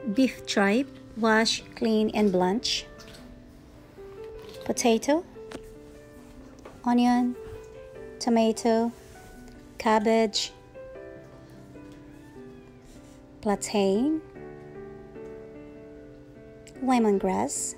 beef tripe, wash, clean, and blanch. Potato, onion, tomato, cabbage, plantain, lemongrass,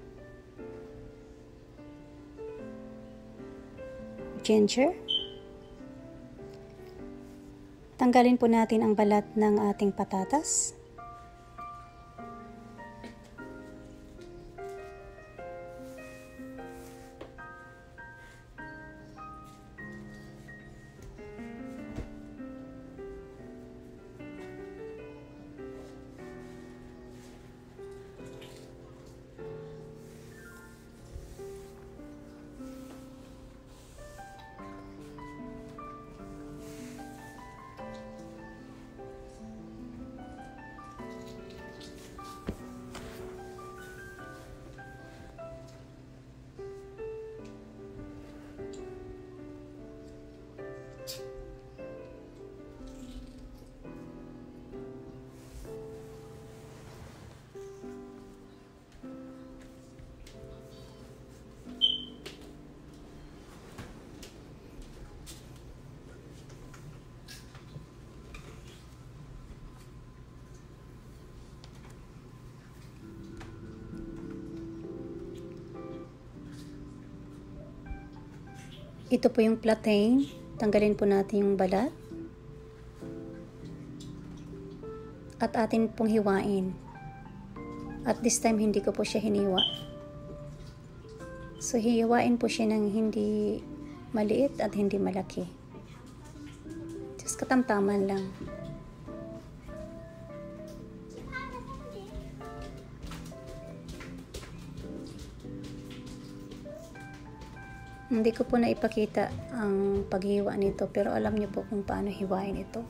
ginger. Tanggalin po natin ang balat ng ating patatas. Ito po yung plantain. Tanggalin po natin yung balat. At atin pong hiwain. At this time, hindi ko po siya hiniwa. So, hihiwain po siya ng hindi maliit at hindi malaki. Just katamtaman lang. Hindi ko po naipakita ang paghiwa nito, pero alam niyo po kung paano hiwain ito.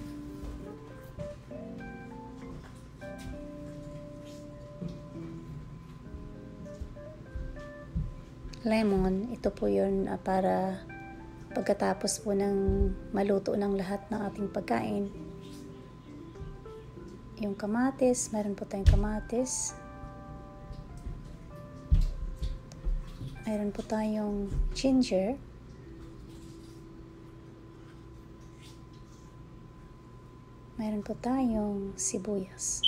Lemon, ito po yun para pagkatapos po ng maluto ng lahat ng ating pagkain. Yung kamatis, meron po tayong kamatis. Meron po tayong ginger. Meron po tayong sibuyas.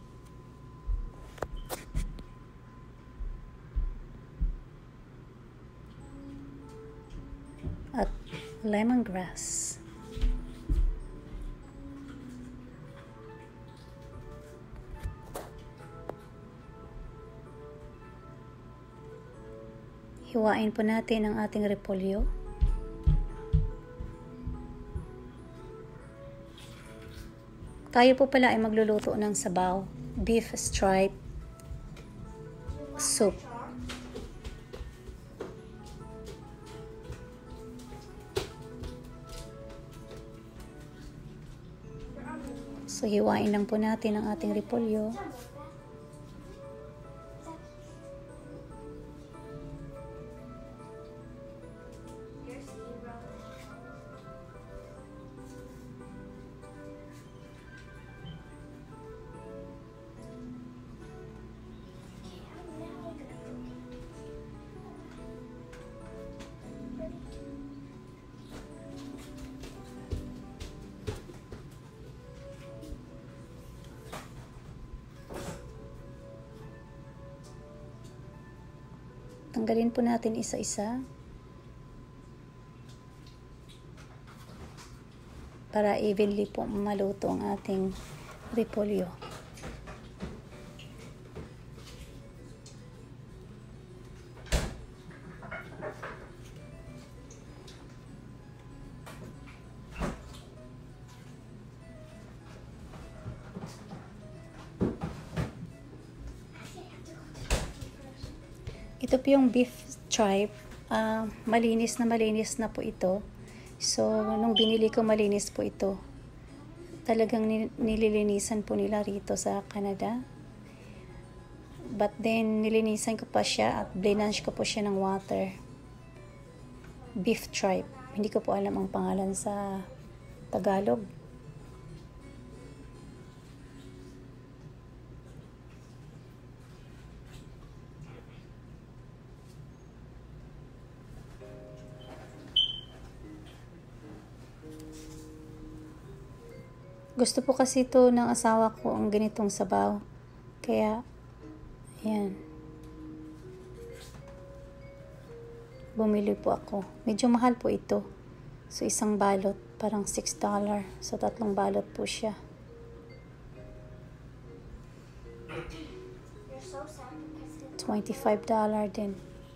At lemongrass. Hiwain po natin ang ating repolyo. Tayo po pala ay magluluto ng sabaw, beef stripe soup. So, hiwain lang po natin ang ating repolyo. Tanggalin po natin isa-isa para evenly po maluto ang ating repolyo. Ito po yung beef tripe. Malinis na po ito. So, nung binili ko, malinis po ito. Talagang nililinisan po nila rito sa Canada. But then, nilinisan ko pa siya at blanch ko po siya ng water. Beef tripe. Hindi ko po alam ang pangalan sa Tagalog. Gusto po kasi ito ng asawa ko ang ganitong sabaw. Kaya, ayan. Bumili po ako. Medyo mahal po ito. So, isang balot, parang $6. So, 3 balot po siya. $25 din.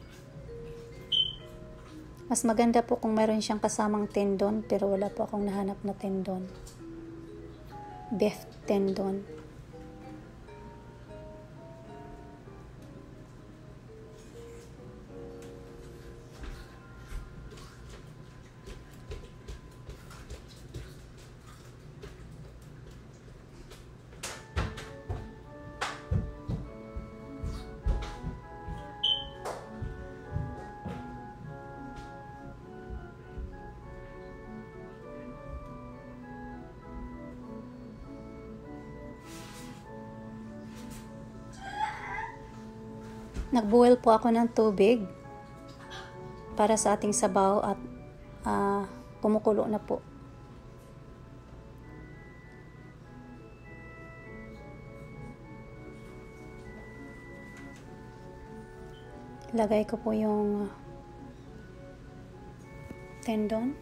Mas maganda po kung meron siyang kasamang tendon, pero wala po akong nahanap na tendon. Beef tendon. Nag-boil po ako ng tubig para sa ating sabaw at kumukulo na po. Lagay ko po yung tendon.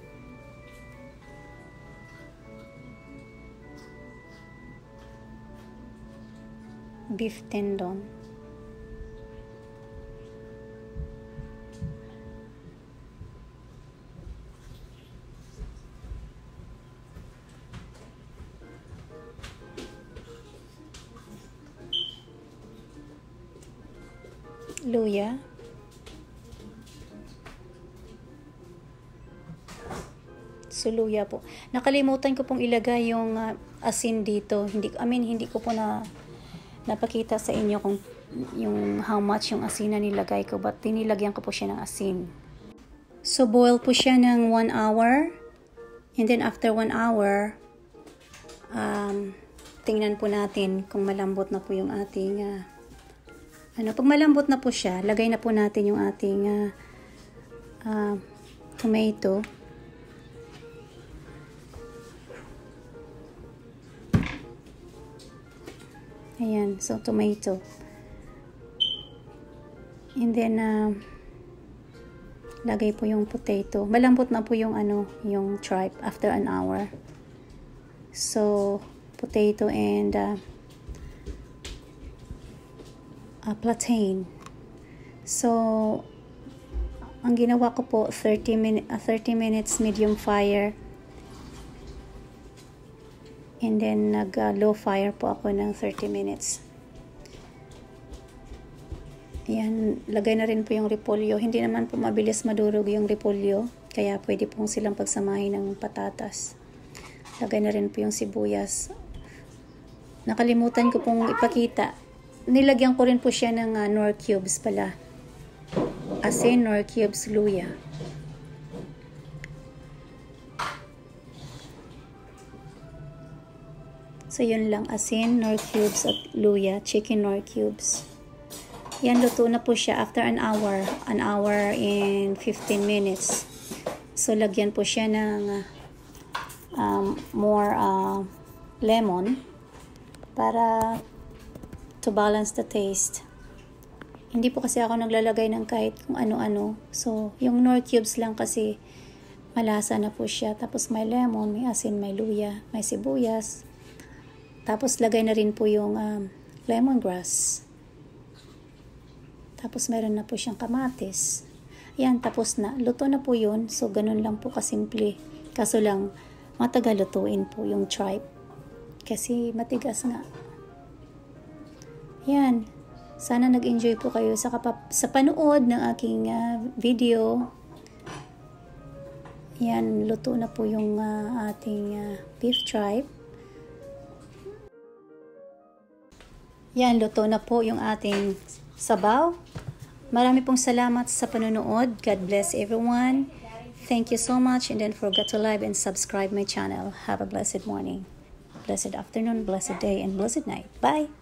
Beef tendon. Luya. So, luya po. Nakalimutan ko pong ilagay yung asin dito. Hindi ko po napakita sa inyo kung yung how much yung asin na nilagay ko. But tinilagyan ko po siya ng asin. So, boil po siya ng 1 hour. And then, after 1 hour, tingnan po natin kung malambot na po yung ating pag malambot na po siya, lagay na po natin yung ating tomato. Ayan, so tomato. And then, lagay po yung potato. Malambot na po yung yung tripe after an hour. So, potato and plantain. So, ang ginawa ko po 30 minutes medium fire. And then nag-low fire po ako ng 30 minutes. Ayan, lagay na rin po yung repolyo. Hindi naman po mabilis madurog yung repolyo, kaya pwede pong silang pagsamahin ng patatas. Lagay na rin po yung sibuyas. Nakalimutan ko pong ipakita. Nilagyan ko rin po siya ng Knorr cubes pala. Asin, Knorr cubes, luya. So, yun lang. Asin, Knorr cubes at luya. Chicken Knorr cubes. Yan, luto na po siya after an hour. An hour and 15 minutes. So, lagyan po siya ng more lemon para to balance the taste. Hindi po kasi ako naglalagay ng kahit kung ano-ano. So, yung Knorr cubes lang kasi malasa na po siya. Tapos may lemon, may asin, may luya, may sibuyas. Tapos lagay na rin po yung lemongrass. Tapos meron na po siyang kamatis. Yan, tapos na. Luto na po yun. So, ganun lang po kasimple. Kaso lang, matagal lutuin po yung tripe. Kasi matigas nga. Yan. Sana nag-enjoy po kayo sa panood ng aking video. Yan, luto na po yung ating beef tripe. Yan, luto na po yung ating sabaw. Marami pong salamat sa panonood. God bless everyone. Thank you so much, and don't forget to like and subscribe my channel. Have a blessed morning, blessed afternoon, blessed day, and blessed night. Bye!